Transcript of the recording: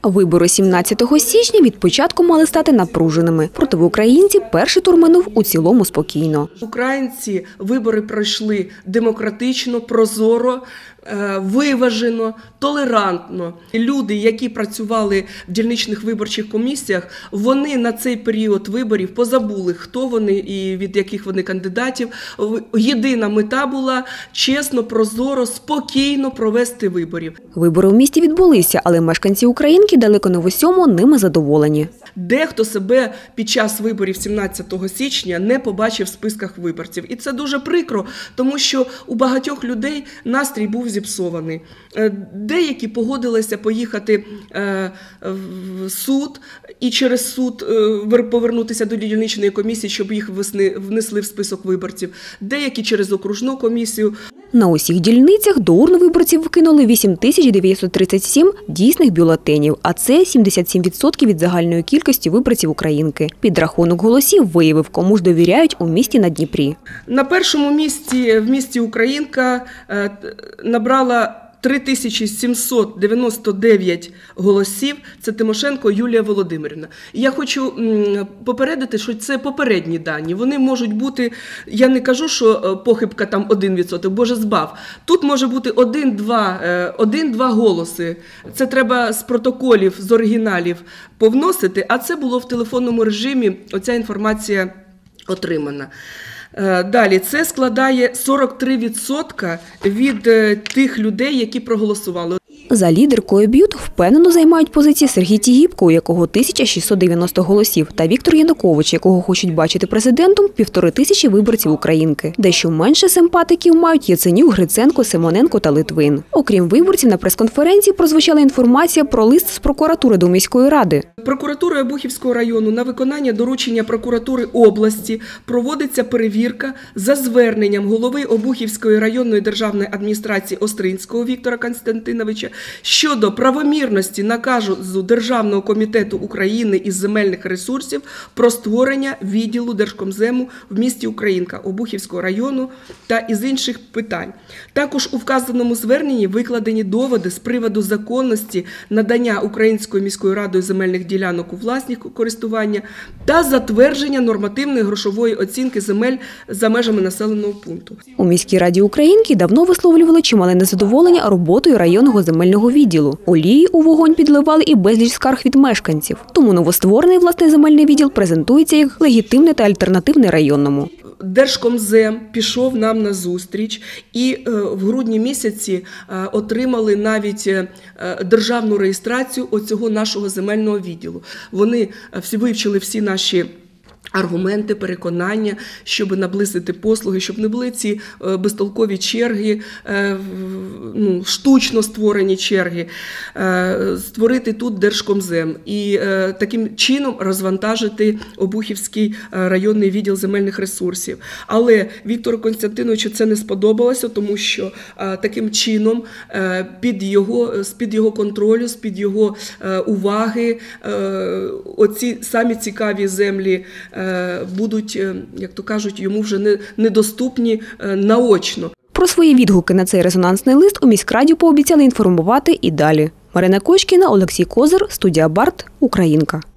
Вибори 17 січня від початку мали стати напруженими. Проте в українці перший тур минув у цілому спокійно. Українці вибори пройшли демократично, прозоро, виважено, толерантно. Люди, які працювали в дільничних виборчих комісіях, вони на цей період виборів позабули, хто вони і від яких вони кандидатів. Єдина мета була чесно, прозоро, спокійно провести виборів. Вибори у місті відбулися, але мешканці Українки далеко не в усьому ними задоволені. Дехто себе під час виборів 17 січня не побачив в списках виборців. І це дуже прикро, тому що у багатьох людей настрій був зіпсований. Деякі погодилися поїхати в суд і через суд повернутися до дільничної комісії, щоб їх внесли в список виборців. Деякі через окружну комісію. На усіх дільницях до урн виборців вкинули 8937 дійсних бюлетенів, а це 77% від загальної кількості виборців Українки. Підрахунок голосів виявив, кому ж довіряють у місті на Дніпрі. На першому місці в місті Українка набрала 3799 голосів. Це Тимошенко Юлія Володимирівна. Я хочу попередити, що це попередні дані. Вони можуть бути, я не кажу, що похибка там 1%, Боже збав. Тут може бути 1-2 голоси. Це треба з протоколів, з оригіналів повносити, а це було в телефонному режимі, оця інформація отримана. Далі, це складає 43% від тих людей, які проголосували. За лідеркою БЮТ впевнено займають позиції Сергій Тігіпко, у якого 1690 голосів, та Віктор Янукович, якого хочуть бачити президентом 1500 виборців Українки. Дещо менше симпатиків мають Яценюк, Гриценко, Симоненко та Литвин. Окрім виборців, на прес-конференції прозвучала інформація про лист з прокуратури до міської ради. Прокуратурою Обухівського району на виконання доручення прокуратури області проводиться перевірка за зверненням голови Обухівської районної державної адміністрації Остринського Віктора Константиновича щодо правомірності наказу Державного комітету України із земельних ресурсів про створення відділу Держкомзему в місті Українка Обухівського району та із інших питань. Також у вказаному зверненні викладені доводи з приводу законності надання Українською міською радою земельних ділянок у власність користування та затвердження нормативної грошової оцінки земель за межами населеного пункту. У міській раді Українки давно висловлювали чимале незадоволення роботою районного земельного відділу. Олії у вогонь підливали і безліч скарг від мешканців. Тому новостворений власний земельний відділ презентується як легітимний та альтернативний районному. Держкомзем пішов нам на зустріч і в грудні місяці отримали навіть державну реєстрацію оцього нашого земельного відділу. Вони вивчили всі наші аргументи, переконання, щоб наблизити послуги, щоб не були ці безтолкові черги, штучно створені черги, створити тут Держкомзем і таким чином розвантажити Обухівський районний відділ земельних ресурсів. Але Віктору Константиновичу це не сподобалося, тому що таким чином з-під його контролю, з-під його уваги оці самі цікаві землі будуть, як то кажуть, йому вже недоступні наочно. Про свої відгуки на цей резонансний лист у міськраді пообіцяли інформувати і далі. Марина Кочкіна, Олексій Козир, студія Барт, Українка.